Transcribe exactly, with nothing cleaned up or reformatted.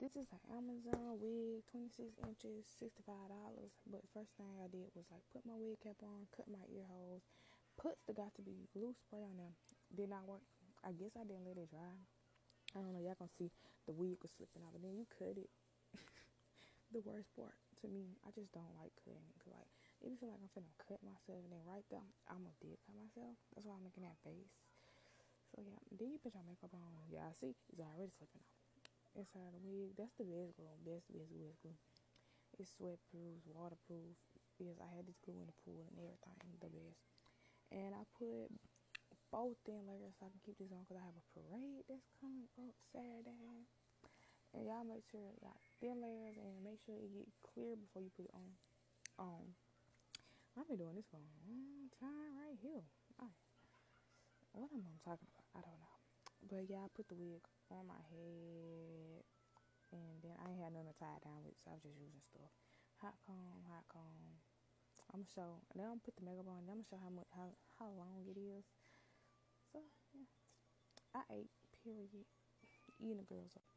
This is an Amazon wig, twenty-six inches, sixty-five dollars. But first thing I did was like put my wig cap on, cut my ear holes, put the got to be glue spray on them. Did not work. I guess I didn't let it dry. I don't know. Y'all gonna see the wig was slipping out, but then you cut it. The worst part to me, I just don't like cutting it. Cause like, if you feel like I'm finna cut myself, and then right there, I'm gonna did cut myself. That's why I'm making that face. So yeah, then you put your makeup on. Yeah, I see it's already slipping out. Inside the wig, that's the best glue, best best best glue. It's sweat proof, waterproof. Yes, I had this glue in the pool and everything, the best. And I put both thin layers so I can keep this on because I have a parade that's coming up Saturday. And y'all make sure y'all thin layers and make sure it get clear before you put it on. Um, I've been doing this for a long time right here. I, what am I talking about? I don't know. But yeah, I put the wig on my head, and then I ain't had nothing to tie it down with, so I was just using stuff. Hot comb, hot comb. I'm gonna show. Then I'm gonna put the makeup on. Then I'm gonna show how much, how how long it is. So yeah, I ate. Period. Eating the girls up.